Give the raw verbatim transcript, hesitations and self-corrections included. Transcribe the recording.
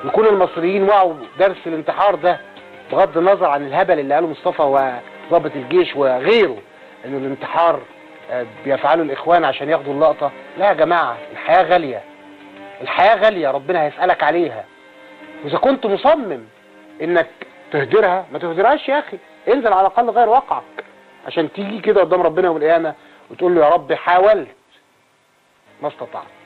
يكون المصريين وعوا درس الانتحار ده، بغض النظر عن الهبل اللي قاله مصطفى وضابط الجيش وغيره ان الانتحار بيفعله الاخوان عشان ياخدوا اللقطه. لا يا جماعه، الحياه غاليه، الحياه غاليه، ربنا هيسالك عليها. واذا كنت مصمم انك تهدرها ما تهدرهاش يا اخي، انزل على الاقل غير واقعك عشان تيجي كده قدام ربنا يوم القيامه وتقول له يا رب حاولت ما استطعت.